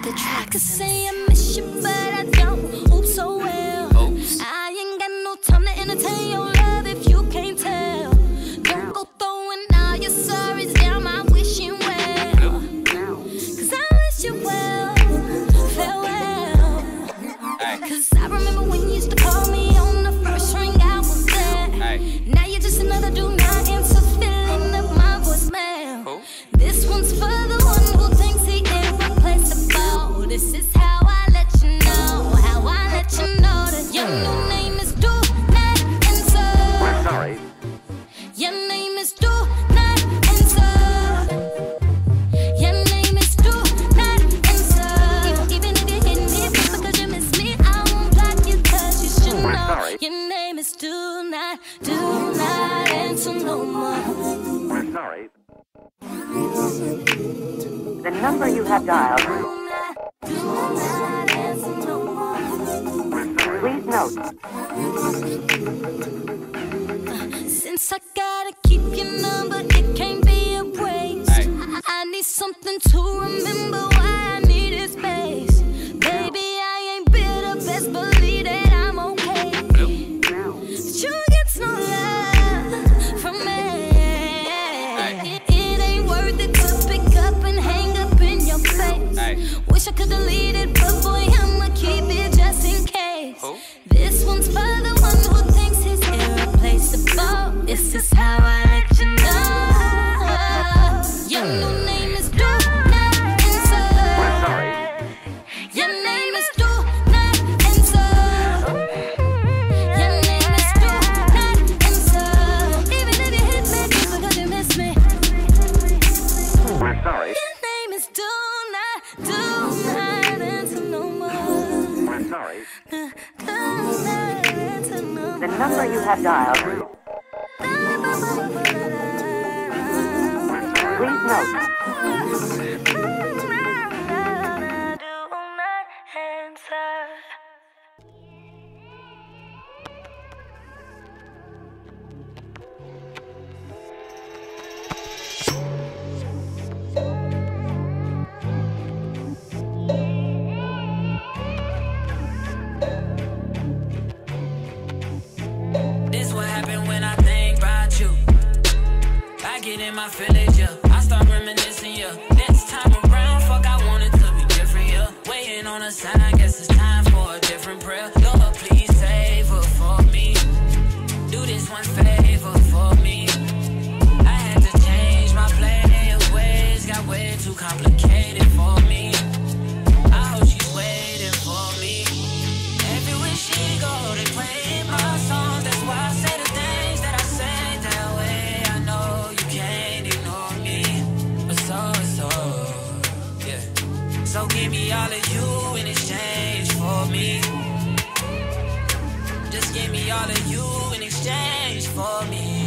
the track. I could say I miss you, but I don't. Oops, so well. I ain't got no time to entertain your love if you can't tell. Don't go throwing all your sorries down my wishing well. Cause I wish you well, farewell. Cause I remember when you used to call me on the first ring I was there. Now you're just another do not answer filling up my voicemail. This one's for the one who thinks he irreplaceable. This is how I let you know, how I let you know that your new name is Do Not Answer. We're sorry. Your name is Do Not Answer. Your name is Do Not Answer. Even if you hit me because you miss me, I won't block you cause you should know. Sorry. Your name is Do Not Answer no more. We're sorry. The number you have dialed. Do not answer no more. Please note. Since I gotta keep your number, it can't be erased. I need something to remember why I needed space. Baby, I ain't bitter, best believe that I'm okay. But you get no love from me. It ain't worth it to pick up and hang up in your face. Wish I could delete it, but boy, I'ma keep it just in case. This one's for the one who thinks he's irreplaceable. This is how I let you know. Your new name is Do Not Answer. We're sorry. Your name is Do Not Answer. Your name is Do Not Answer. Even if you hit me just because you miss me. We're sorry. Your name is Do Not Answer no more. We're sorry. Do not answer no more. The number you have dialed. Please note. Do not answer. This what happened when I think about you. I get in my feelings, yeah. I start reminiscing, yeah. Next time around, fuck, I want it to be different, yeah. Waiting on a sign, I guess it's time for a different prayer. Lord, please save her for me. Do this one favor for me. I had to change my play ways, got way too complicated for me. I hope she's waiting for me. Everywhere she go, they play my songs. That's why I say the things that I say that way. I know you can't ignore me, but so, yeah. So give me all of you in exchange for me. Just give me all of you in exchange for me.